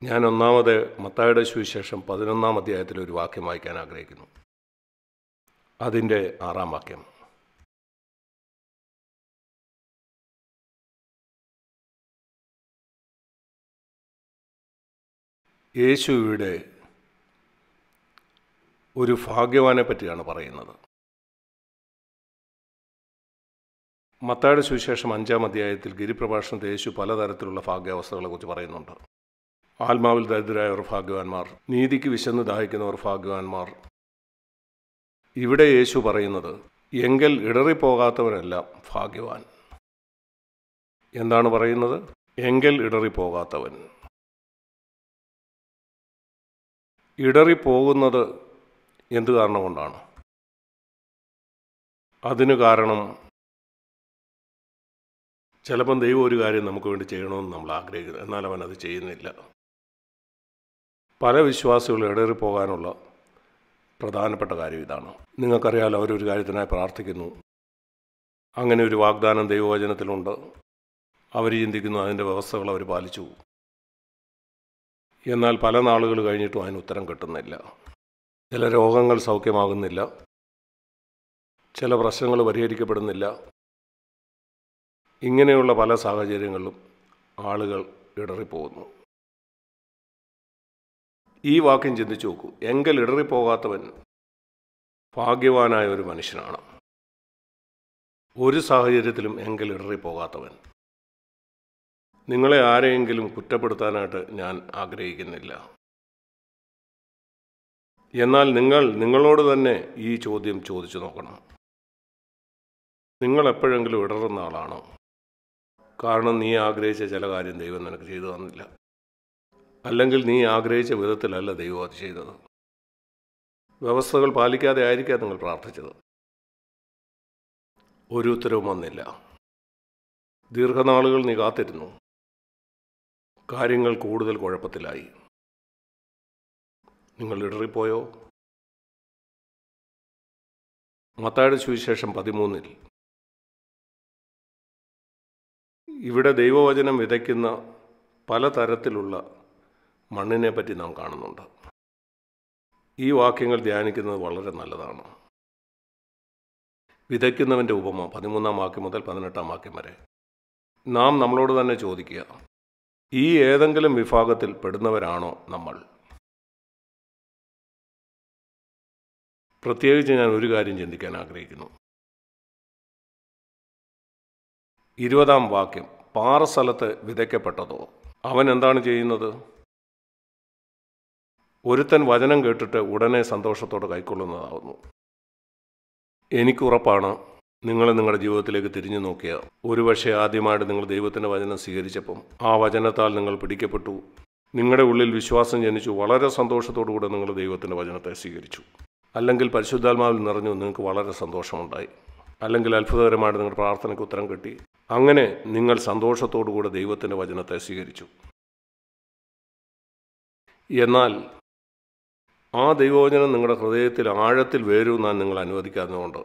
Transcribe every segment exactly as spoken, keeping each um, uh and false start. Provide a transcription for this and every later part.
ഞാൻ ഒന്നാമത് മത്തായിയുടെ സുവിശേഷം പതിനൊന്നാം അധ്യായത്തിൽ ഒരു വാക്യം വായിക്കാൻ ആഗ്രഹിക്കുന്നു. അതിൻ്റെ ആറാം വാക്യം. യേശു ഇവിടെ ഒരു ഭാഗ്യവാനെ പറ്റിയാണ് പറയുന്നത്. മത്തായിയുടെ സുവിശേഷം അഞ്ചാം അധ്യായത്തിൽ ഗിരിപ്രഭാഷണത്തിൽ യേശു പലതരത്തിലുള്ള ഭാഗ്യാവസ്ഥകളെക്കുറിച്ച് പറയുന്നുണ്ട്. ആത്മാവിൽ ദരിദ്രരായവർ ഭാഗ്യവാന്മാർ, നീതിക്ക് വിശന്ന് ദാഹിക്കുന്നവർ ഭാഗ്യവാന്മാർ. ഇവിടെ യേശു പറയുന്നത് എങ്കിൽ ഇടറിപ്പോകാത്തവരെല്ലാം ഭാഗ്യവാൻ. എന്താണ് പറയുന്നത്? എങ്കിൽ ഇടറിപ്പോകാത്തവൻ. ഇടറിപ്പോകുന്നത് എന്ത് കാരണം കൊണ്ടാണ്? അതിന് കാരണം ചിലപ്പം ദൈവം ഒരു കാര്യം നമുക്ക് വേണ്ടി ചെയ്യണമെന്ന് നമ്മൾ ആഗ്രഹിക്കുന്നു, എന്നാൽ അവൻ അത് ചെയ്യുന്നില്ല. പല വിശ്വാസികളും ഇടറിപ്പോകാനുള്ള പ്രധാനപ്പെട്ട കാര്യം ഇതാണ്. നിങ്ങൾക്കറിയാലോ, അവരൊരു കാര്യത്തിനായി പ്രാർത്ഥിക്കുന്നു, അങ്ങനെ ഒരു വാഗ്ദാനം ദൈവവചനത്തിലുണ്ട്, അവർ ചിന്തിക്കുന്നു അതിൻ്റെ വ്യവസ്ഥകൾ അവർ പാലിച്ചു. എന്നാൽ പല നാളുകൾ കഴിഞ്ഞിട്ടും അതിന് ഉത്തരം കിട്ടുന്നില്ല. ചില രോഗങ്ങൾ സൗഖ്യമാകുന്നില്ല, ചില പ്രശ്നങ്ങൾ പരിഹരിക്കപ്പെടുന്നില്ല. ഇങ്ങനെയുള്ള പല സാഹചര്യങ്ങളിലും ആളുകൾ ഇടറിപ്പോകുന്നു. ഈ വാക്യം ചിന്തിച്ചു നോക്കൂ. എങ്കിൽ ഇടറിപ്പോകാത്തവൻ ഭാഗ്യവാനായ ഒരു മനുഷ്യനാണ്. ഒരു സാഹചര്യത്തിലും എങ്കിൽ ഇടറിപ്പോകാത്തവൻ. നിങ്ങളെ ആരെയെങ്കിലും കുറ്റപ്പെടുത്താനായിട്ട് ഞാൻ ആഗ്രഹിക്കുന്നില്ല. എന്നാൽ നിങ്ങൾ നിങ്ങളോട് തന്നെ ഈ ചോദ്യം ചോദിച്ചു നോക്കണം. നിങ്ങൾ എപ്പോഴെങ്കിലും ഇടറുന്ന ആളാണോ? കാരണം നീ ആഗ്രഹിച്ച ചില കാര്യം ദൈവം നിനക്ക് ചെയ്തു തന്നില്ല, അല്ലെങ്കിൽ നീ ആഗ്രഹിച്ച വിധത്തിലല്ല ദൈവം അത് ചെയ്തത്. വ്യവസ്ഥകൾ പാലിക്കാതെ ആയിരിക്കാം നിങ്ങൾ പ്രാർത്ഥിച്ചത്. ഒരു ഉത്തരവും വന്നില്ല. ദീർഘനാളുകൾ നീ കാത്തിരുന്നു. കാര്യങ്ങൾ കൂടുതൽ കുഴപ്പത്തിലായി. നിങ്ങൾ ഇടറിപ്പോയോ? മത്തായിയുടെ സുവിശേഷം പതിമൂന്നിൽ ഇവിടെ ദൈവവചനം വിതയ്ക്കുന്ന പലതരത്തിലുള്ള മണ്ണിനെ പറ്റി നാം കാണുന്നുണ്ട്. ഈ വാക്യങ്ങൾ ധ്യാനിക്കുന്നത് വളരെ നല്ലതാണ്. വിതയ്ക്കുന്നവൻ്റെ ഉപമ പതിമൂന്നാം വാക്യം മുതൽ പതിനെട്ടാം വാക്യം വരെ. നാം നമ്മളോട് തന്നെ ചോദിക്കുക, ഈ ഏതെങ്കിലും വിഭാഗത്തിൽ പെടുന്നവരാണോ നമ്മൾ? പ്രത്യേകിച്ച് ഞാൻ ഒരു കാര്യം ചിന്തിക്കാൻ ആഗ്രഹിക്കുന്നു. ഇരുപതാം വാക്യം. പാറസ്ഥലത്ത് വിതയ്ക്കപ്പെട്ടതോ? അവൻ എന്താണ് ചെയ്യുന്നത്? ഒരുത്തൻ വചനം കേട്ടിട്ട് ഉടനെ സന്തോഷത്തോടെ കൈക്കൊള്ളുന്നതാവുന്നു. എനിക്കുറപ്പാണ്, നിങ്ങൾ നിങ്ങളുടെ ജീവിതത്തിലേക്ക് തിരിഞ്ഞു നോക്കിയാൽ ഒരുപക്ഷെ ആദ്യമായിട്ട് നിങ്ങൾ ദൈവത്തിൻ്റെ വചനം സ്വീകരിച്ചപ്പം ആ വചനത്താൽ നിങ്ങൾ പിടിക്കപ്പെട്ടു, നിങ്ങളുടെ ഉള്ളിൽ വിശ്വാസം ജനിച്ചു, വളരെ സന്തോഷത്തോടു കൂടെ നിങ്ങൾ ദൈവത്തിൻ്റെ വചനത്തെ സ്വീകരിച്ചു. അല്ലെങ്കിൽ പരിശുദ്ധാത്മാവിൽ നിറഞ്ഞു, നിങ്ങൾക്ക് വളരെ സന്തോഷമുണ്ടായി. അല്ലെങ്കിൽ അത്ഭുതകരമായിട്ട് നിങ്ങളുടെ പ്രാർത്ഥനയ്ക്ക് ഉത്തരം കിട്ടി. അങ്ങനെ നിങ്ങൾ സന്തോഷത്തോടു കൂടെ ദൈവത്തിൻ്റെ വചനത്തെ സ്വീകരിച്ചു. എന്നാൽ ആ ദൈവവചനം നിങ്ങളുടെ ഹൃദയത്തിൽ ആഴത്തിൽ വേരൂന്നാൻ നിങ്ങൾ അനുവദിക്കാത്തതുകൊണ്ട്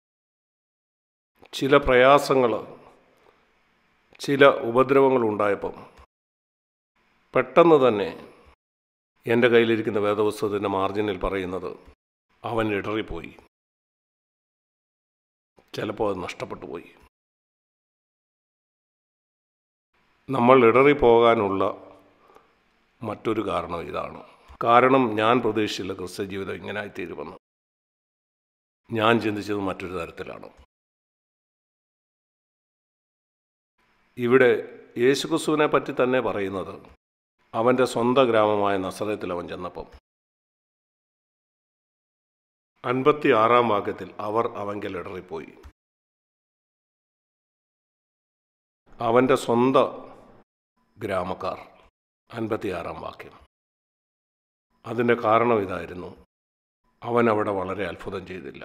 ചില പ്രയാസങ്ങൾ, ചില ഉപദ്രവങ്ങൾ ഉണ്ടായപ്പം പെട്ടെന്ന് തന്നെ എൻ്റെ കയ്യിലിരിക്കുന്ന വേദപുസ്തകത്തിൻ്റെ മാർജിനിൽ പറയുന്നത് അവൻ ഇടറിപ്പോയി, ചിലപ്പോൾ അത് നഷ്ടപ്പെട്ടു പോയി. നമ്മൾ ഇടറിപ്പോകാനുള്ള മറ്റൊരു കാരണം ഇതാണ്. കാരണം ഞാൻ പ്രതീക്ഷിച്ചില്ല ക്രിസ്ത്യ ജീവിതം ഇങ്ങനെ ആയിത്തീരുമെന്ന്. ഞാൻ ചിന്തിച്ചത് മറ്റൊരു തരത്തിലാണ്. ഇവിടെ യേശുക്രിസ്തുവിനെ പറ്റി തന്നെ പറയുന്നത് അവൻ്റെ സ്വന്തം ഗ്രാമമായ നസറത്തിൽ അവൻ ചെന്നപ്പം അൻപത്തി ആറാം വാക്യത്തിൽ അവർ അവങ്കൽ ഇടറിപ്പോയി. അവൻ്റെ സ്വന്തം ഗ്രാമക്കാർ. അൻപത്തിയാറാം വാക്യം. അതിൻ്റെ കാരണം ഇതായിരുന്നു, അവൻ അവിടെ വളരെ അത്ഭുതം ചെയ്തില്ല.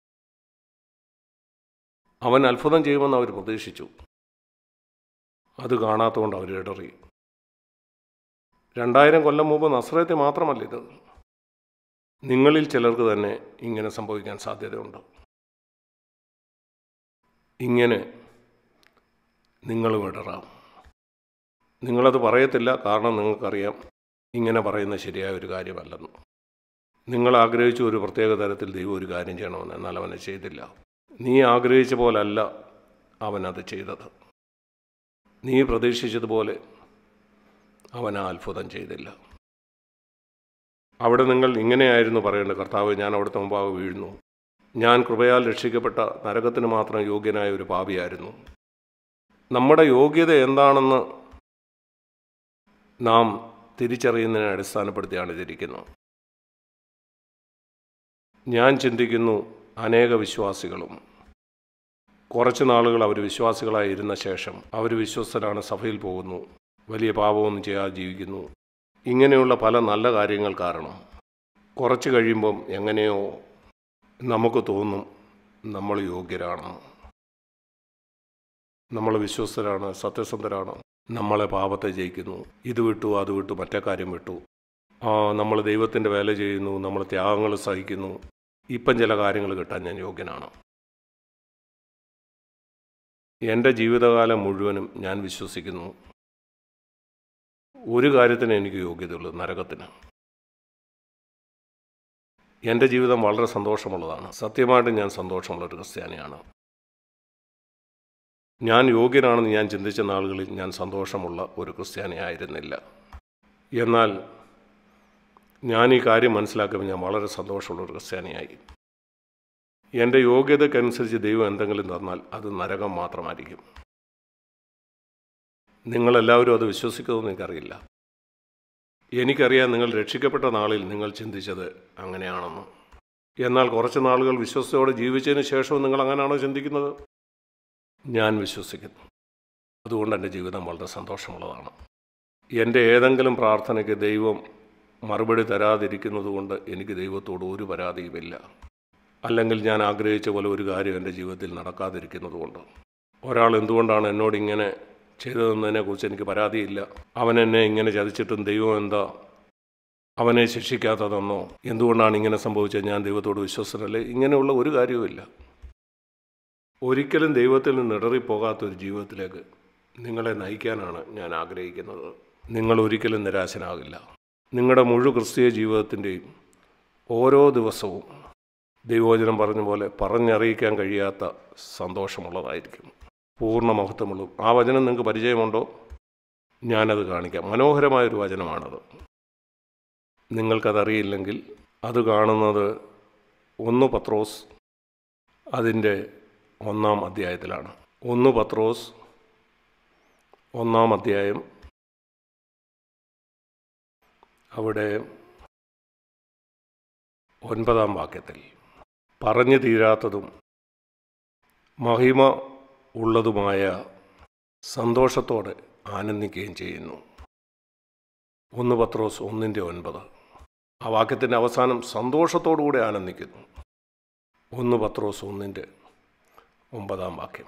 അവൻ അത്ഭുതം ചെയ്യുമെന്ന് അവർ പ്രതീക്ഷിച്ചു. അത് കാണാത്തതുകൊണ്ട് അവർ ഇടറി. രണ്ടായിരം കൊല്ലം മുമ്പ് നസ്രയത്തിൽ മാത്രമല്ല ഇത്. നിങ്ങളിൽ ചിലർക്ക് തന്നെ ഇങ്ങനെ സംഭവിക്കാൻ സാധ്യതയുണ്ട്. ഇങ്ങനെ നിങ്ങളും ഇടറാം. നിങ്ങളത് പറയത്തില്ല, കാരണം നിങ്ങൾക്കറിയാം ഇങ്ങനെ പറയുന്നത് ശരിയായ ഒരു കാര്യമല്ലെന്ന്. നിങ്ങൾ ആഗ്രഹിച്ച ഒരു പ്രത്യേക തരത്തിൽ ദൈവം ഒരു കാര്യം ചെയ്യണമെന്ന്, എന്നാൽ അവനെ ചെയ്തില്ല. നീ ആഗ്രഹിച്ച പോലല്ല അവനത് ചെയ്തത്. നീ പ്രതീക്ഷിച്ചതുപോലെ അവൻ ആ അത്ഭുതം ചെയ്തില്ല. അവിടെ നിങ്ങൾ ഇങ്ങനെയായിരുന്നു പറയേണ്ടത്: കർത്താവ്, ഞാൻ അവിടുത്തെ മുമ്പാകെ വീഴുന്നു. ഞാൻ കൃപയാൽ രക്ഷിക്കപ്പെട്ട നരകത്തിന് മാത്രം യോഗ്യനായ ഒരു പാപിയായിരുന്നു. നമ്മുടെ യോഗ്യത എന്താണെന്ന് നാം തിരിച്ചറിയുന്നതിനെ അടിസ്ഥാനപ്പെടുത്തിയാണ് ഇതിരിക്കുന്നത്. ഞാൻ ചിന്തിക്കുന്നു, അനേക വിശ്വാസികളും കുറച്ച് നാളുകൾ അവർ വിശ്വാസികളായി ഇരുന്ന ശേഷം അവർ വിശ്വസ്തരാണ്, സഭയിൽ പോകുന്നു, വലിയ പാപമൊന്നും ചെയ്യാതെ ജീവിക്കുന്നു. ഇങ്ങനെയുള്ള പല നല്ല കാര്യങ്ങൾ കാരണം കുറച്ച് കഴിയുമ്പം എങ്ങനെയോ നമുക്ക് തോന്നും നമ്മൾ യോഗ്യരാണ്, നമ്മൾ വിശ്വസ്തരാണ്, സത്യസന്ധരാണ്, നമ്മളെ പാപത്തെ ജയിക്കുന്നു, ഇത് വിട്ടു അത് വിട്ടു മറ്റേ കാര്യം വിട്ടു, ആ നമ്മൾ ദൈവത്തിൻ്റെ വേല ചെയ്യുന്നു, നമ്മൾ ത്യാഗങ്ങൾ സഹിക്കുന്നു, ഇപ്പം ചില കാര്യങ്ങൾ കിട്ടാൻ ഞാൻ യോഗ്യനാണ്. എൻ്റെ ജീവിതകാലം മുഴുവനും ഞാൻ വിശ്വസിക്കുന്നു ഒരു കാര്യത്തിന് എനിക്ക് യോഗ്യതയുള്ളൂ, നരകത്തിന്. എൻ്റെ ജീവിതം വളരെ സന്തോഷമുള്ളതാണ്. സത്യമായിട്ടും ഞാൻ സന്തോഷമുള്ളൊരു ക്രിസ്ത്യാനിയാണ്. ഞാൻ യോഗ്യനാണെന്ന് ഞാൻ ചിന്തിച്ച നാളുകളിൽ ഞാൻ സന്തോഷമുള്ള ഒരു ക്രിസ്ത്യാനി ആയിരുന്നില്ല. എന്നാൽ ഞാൻ ഈ കാര്യം മനസ്സിലാക്കുമ്പോൾ ഞാൻ വളരെ സന്തോഷമുള്ളൊരു ക്രിസ്ത്യാനിയായി. എൻ്റെ യോഗ്യതയ്ക്കനുസരിച്ച് ദൈവം എന്തെങ്കിലും തന്നാൽ അത് നരകം മാത്രമായിരിക്കും. നിങ്ങളെല്ലാവരും അത് വിശ്വസിക്കുമെന്ന് എനിക്കറിയില്ല. എനിക്കറിയാം നിങ്ങൾ രക്ഷിക്കപ്പെട്ട നാളിൽ നിങ്ങൾ ചിന്തിച്ചത് അങ്ങനെയാണെന്ന്. എന്നാൽ കുറച്ച് നാളുകൾ വിശ്വസ്തയോടെ ജീവിച്ചതിന് ശേഷവും നിങ്ങൾ അങ്ങനെയാണോ ചിന്തിക്കുന്നത്? ഞാൻ വിശ്വസിക്കുന്നു. അതുകൊണ്ട് എൻ്റെ ജീവിതം വളരെ സന്തോഷമുള്ളതാണ്. എൻ്റെ ഏതെങ്കിലും പ്രാർത്ഥനയ്ക്ക് ദൈവം മറുപടി തരാതിരിക്കുന്നത് കൊണ്ട് എനിക്ക് ദൈവത്തോട് ഒരു പരാതിയുമില്ല. അല്ലെങ്കിൽ ഞാൻ ആഗ്രഹിച്ച പോലെ ഒരു കാര്യം എൻ്റെ ജീവിതത്തിൽ നടക്കാതിരിക്കുന്നത് കൊണ്ട്. ഒരാൾ എന്തുകൊണ്ടാണ് എന്നോട് ഇങ്ങനെ ചെയ്തതെന്നതിനെക്കുറിച്ച് എനിക്ക് പരാതിയില്ല. അവൻ എന്നെ ഇങ്ങനെ ചതിച്ചിട്ടും ദൈവം എന്താ അവനെ ശിക്ഷിക്കാത്തതെന്നോ, എന്തുകൊണ്ടാണ് ഇങ്ങനെ സംഭവിച്ചത്, ഞാൻ ദൈവത്തോട് വിശ്വസ്തനല്ലേ, ഇങ്ങനെയുള്ള ഒരു കാര്യവുമില്ല. ഒരിക്കലും ദൈവത്തിൽ നിന്ന് ഇടറിപ്പോകാത്തൊരു ജീവിതത്തിലേക്ക് നിങ്ങളെ നയിക്കാനാണ് ഞാൻ ആഗ്രഹിക്കുന്നത്. നിങ്ങൾ ഒരിക്കലും നിരാശനാകില്ല. നിങ്ങളുടെ മുഴു ക്രിസ്തീയ ജീവിതത്തിൻ്റെയും ഓരോ ദിവസവും ദൈവവചനം പറഞ്ഞ പോലെ പറഞ്ഞറിയിക്കാൻ കഴിയാത്ത സന്തോഷമുള്ളതായിരിക്കും, പൂർണ്ണ മഹത്വമുള്ളൂ. ആ വചനം നിങ്ങൾക്ക് പരിചയമുണ്ടോ? ഞാനത് കാണിക്കാം. മനോഹരമായൊരു വചനമാണത്. നിങ്ങൾക്കതറിയില്ലെങ്കിൽ അത് കാണുന്നത് ഒന്ന് പത്രോസ് അതിൻ്റെ ഒന്നാം അധ്യായത്തിലാണ്. ഒന്ന് പത്രോസ് ഒന്നാം അധ്യായം, അവിടെ ഒൻപതാം വാക്യത്തിൽ പറഞ്ഞു തീരാത്തതും മഹിമ ഉള്ളതുമായ സന്തോഷത്തോടെ ആനന്ദിക്കുകയും ചെയ്യുന്നു. ഒന്ന് പത്രോസ് ഒന്നിൻ്റെ ഒൻപത്. ആ വാക്യത്തിൻ്റെ അവസാനം സന്തോഷത്തോടുകൂടി ആനന്ദിക്കുന്നു. ഒന്ന് പത്രോസ് ഒന്നിൻ്റെ ഒമ്പതാം വാക്യം.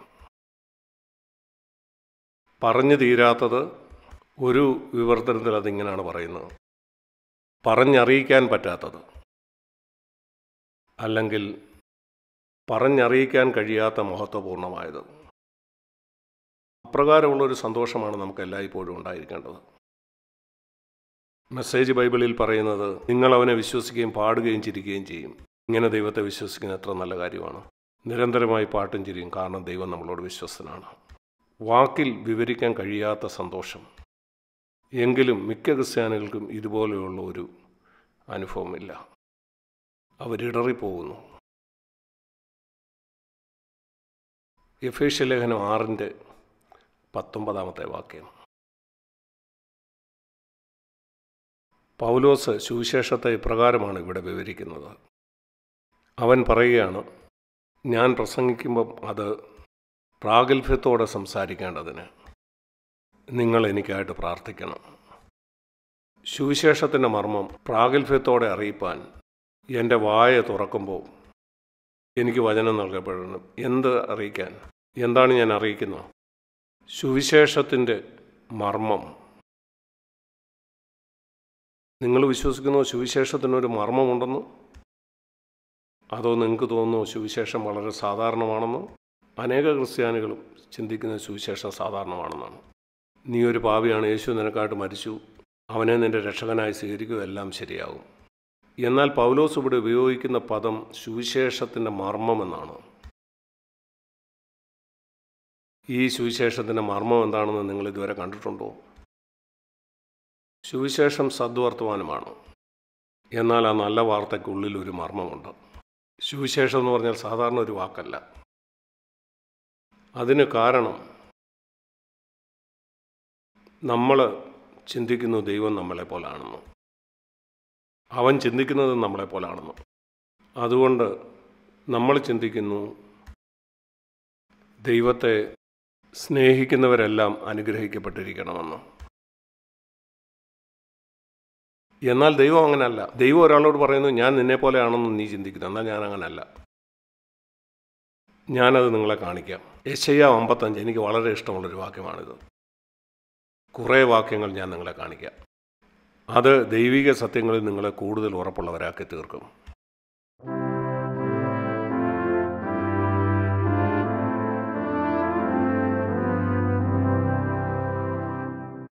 പറഞ്ഞു തീരാത്തത് ഒരു വിവർത്തനത്തിൽ അതിങ്ങനെയാണ് പറയുന്നത്: പറഞ്ഞറിയിക്കാൻ പറ്റാത്തത്, അല്ലെങ്കിൽ പറഞ്ഞറിയിക്കാൻ കഴിയാത്ത മഹത്വപൂർണ്ണമായത്. അപ്രകാരമുള്ളൊരു സന്തോഷമാണ് നമുക്ക് എല്ലായ്പ്പോഴും ഉണ്ടായിരിക്കേണ്ടത്. മെസ്സേജ് ബൈബിളിൽ പറയുന്നത് നിങ്ങൾ അവനെ വിശ്വസിക്കുകയും പാടുകയും ചിരിക്കുകയും ചെയ്യും. ഇങ്ങനെ ദൈവത്തെ വിശ്വസിക്കുന്ന എത്ര നല്ല കാര്യമാണ്. നിരന്തരമായി പാട്ടും ചിരിയും, കാരണം ദൈവം നമ്മളോട് വിശ്വസ്തനാണ്. വാക്കിൽ വിവരിക്കാൻ കഴിയാത്ത സന്തോഷം. എങ്കിലും മിക്ക ക്രിസ്ത്യാനികൾക്കും ഇതുപോലെയുള്ള ഒരു അനുഭവമില്ല. അവരിടറിപ്പോകുന്നു. എഫേസ്യ ലേഖനം ആറിൻ്റെ പത്തൊമ്പതാമത്തെ വാക്യം. പൗലോസ് സുവിശേഷത്തെ ഇപ്രകാരമാണ് ഇവിടെ വിവരിക്കുന്നത്. അവൻ പറയുകയാണ്, ഞാൻ പ്രസംഗിക്കുമ്പം അത് പ്രാഗൽഭ്യത്തോടെ സംസാരിക്കേണ്ടതിന് നിങ്ങൾ എനിക്കായിട്ട് പ്രാർത്ഥിക്കണം. സുവിശേഷത്തിൻ്റെ മർമ്മം പ്രാഗൽഭ്യത്തോടെ അറിയിപ്പാൻ എൻ്റെ വായ തുറക്കുമ്പോൾ എനിക്ക് വചനം നൽകപ്പെടണം. എന്ത് അറിയിക്കാൻ? എന്താണ് ഞാൻ അറിയിക്കുന്നത്? സുവിശേഷത്തിൻ്റെ മർമ്മം. നിങ്ങൾ വിശ്വസിക്കുന്നു സുവിശേഷത്തിനൊരു മർമ്മമുണ്ടെന്ന്? അതോ നിങ്ങൾക്ക് തോന്നുന്നു സുവിശേഷം വളരെ സാധാരണമാണെന്ന്? അനേക ക്രിസ്ത്യാനികളും ചിന്തിക്കുന്ന സുവിശേഷം സാധാരണമാണെന്നാണ്. നീ ഒരു പാപിയാണ്, യേശു നിനക്കായിട്ട് മരിച്ചു, അവനെ നിൻ്റെ രക്ഷകനായി സ്വീകരിക്കുക, എല്ലാം ശരിയാകും. എന്നാൽ പൗലോസ് ഇവിടെ ഉപയോഗിക്കുന്ന പദം സുവിശേഷത്തിൻ്റെ മർമ്മമെന്നാണ്. ഈ സുവിശേഷത്തിൻ്റെ മർമ്മം എന്താണെന്ന് നിങ്ങൾ ഇതുവരെ കണ്ടിട്ടുണ്ടോ? സുവിശേഷം സദ്വർത്തമാനമാണ്. എന്നാൽ ആ നല്ല വാർത്തയ്ക്കുള്ളിൽ ഒരു മർമ്മമുണ്ട്. സുവിശേഷം എന്ന് പറഞ്ഞാൽ സാധാരണ ഒരു വാക്കല്ല. അതിന് കാരണം നമ്മൾ ചിന്തിക്കുന്നു ദൈവം നമ്മളെപ്പോലാണെന്ന്, അവൻ ചിന്തിക്കുന്നത് നമ്മളെപ്പോലാണെന്ന്. അതുകൊണ്ട് നമ്മൾ ചിന്തിക്കുന്നു ദൈവത്തെ സ്നേഹിക്കുന്നവരെല്ലാം അനുഗ്രഹിക്കപ്പെട്ടിരിക്കണമെന്ന്. എന്നാൽ ദൈവം അങ്ങനല്ല. ദൈവം ഒരാളോട് പറയുന്നു ഞാൻ നിന്നെപ്പോലെയാണെന്ന് നീ ചിന്തിക്കുന്നു, എന്നാൽ ഞാൻ അങ്ങനല്ല. ഞാനത് നിങ്ങളെ കാണിക്കാം. യെശയ്യാ അമ്പത്തഞ്ച് എനിക്ക് വളരെ ഇഷ്ടമുള്ളൊരു വാക്യമാണിത്. കുറേ വാക്യങ്ങൾ ഞാൻ നിങ്ങളെ കാണിക്കാം. അത് ദൈവിക സത്യങ്ങളിൽ നിങ്ങളെ കൂടുതൽ ഉറപ്പുള്ളവരാക്കി തീർക്കും.